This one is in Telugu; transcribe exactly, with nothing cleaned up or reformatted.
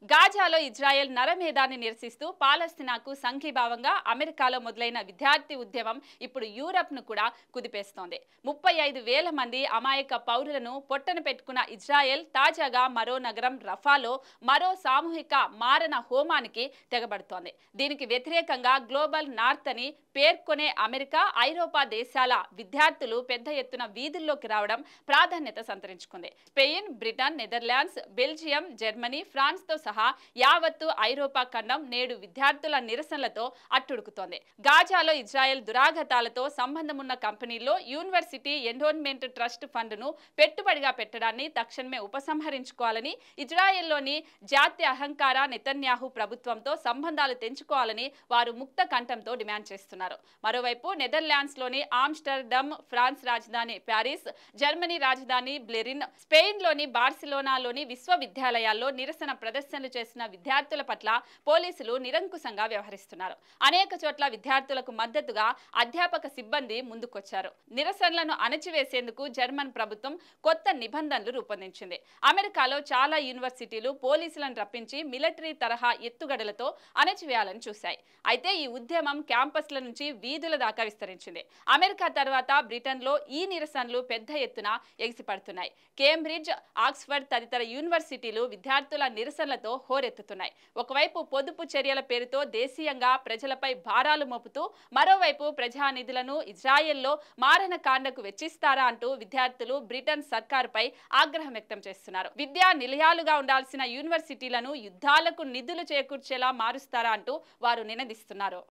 గాజాలో ఇజ్రాయెల్ నరమేధాన్ని నిరసిస్తూ పాలస్తీనాకు సంఘీభావంగా అమెరికాలో మొదలైన విద్యార్థి ఉద్యమం ఇప్పుడు యూరప్ను కూడా కుదిపేస్తోంది. ముప్పై ఐదు వేల మంది అమాయక పౌరులను పొట్టన పెట్టుకున్న ఇజ్రాయెల్ తాజాగా మరో నగరం రఫాలో మరో సామూహిక మారణ హోమానికి తెగబడుతోంది. దీనికి వ్యతిరేకంగా గ్లోబల్ నార్త్ అని పేర్కొనే అమెరికా, ఐరోపా దేశాల విద్యార్థులు పెద్ద ఎత్తున వీధుల్లోకి రావడం ప్రాధాన్యత సంతరించుకుంది. Spain, Britain, Netherlands, Belgium, Germany, France తో సహా యావత్తు ఐరోపా ఖండం నేడు విద్యార్థుల నిరసనలతో అట్టుడుకుతోంది. గాజాలో ఇజ్రాయెల్ దురాఘాతాలతో సంబంధమున్న కంపెనీల్లో యూనివర్సిటీ ఎండోన్మెంట్ ట్రస్ట్ ఫండ్ను పెట్టుబడిగా పెట్టడాన్ని తక్షణమే ఉపసంహరించుకోవాలని, ఇజ్రాయెల్లోని జాతీయ అహంకార నెతన్యాహు ప్రభుత్వంతో సంబంధాలు తెంచుకోవాలని వారు ముక్త కంఠంతో డిమాండ్ చేస్తున్నారు. మరోవైపు నెదర్లాండ్స్ లోని ఆమ్స్టర్డమ్, ఫ్రాన్స్ రాజధాని ప్యారిస్, జర్మనీ రాజధాని బెర్లిన్, స్పెయిన్ లోని బార్సిలోనాలోని విశ్వవిద్యాలయాల్లో నిరసన ప్రదర్శనలు చేసిన విద్యార్థుల పట్ల పోలీసులు నిరంకుశంగా వ్యవహరిస్తున్నారు. అనేక చోట్ల విద్యార్థులకు మద్దతుగా అధ్యాపక సిబ్బంది ముందుకొచ్చారు. నిరసనలను అణచివేసేందుకు జర్మన్ ప్రభుత్వం కొత్త నిబంధనలు రూపొందించింది. అమెరికాలో చాలా యూనివర్సిటీలు పోలీసులను రప్పించి మిలిటరీ తరహా ఎత్తుగడలతో అణచివేయాలని చూశాయి. అయితే ఈ ఉద్యమం క్యాంపస్ల నుంచి వీధుల దాకా విస్తరించింది. అమెరికా తర్వాత బ్రిటన్లో ఈ నిరసనలు పెద్ద ఎత్తున ఎగిసిపడుతున్నాయి. కేంబ్రిడ్జ్, ఆక్స్ఫర్డ్ తదితర యూనివర్సిటీలు విద్యార్థుల నిరసనలతో హోరెత్తుతున్నాయి. ఒకవైపు పొదుపు చర్యల పేరుతో దేశీయంగా ప్రజలపై భారాలు మోపుతూ, మరోవైపు ప్రజానిధులను ఇజ్రాయెల్లో మారణకాండకు వెచ్చిస్తారా అంటూ విద్యార్థులు బ్రిటన్ సర్కారుపై ఆగ్రహం వ్యక్తం చేస్తున్నారు. విద్యా నిలయాలుగా ఉండాల్సిన యూనివర్సిటీలను యుద్ధాలకు నిధులు చేకూర్చేలా మారుస్తారా అంటూ వారు నినదిస్తున్నారు.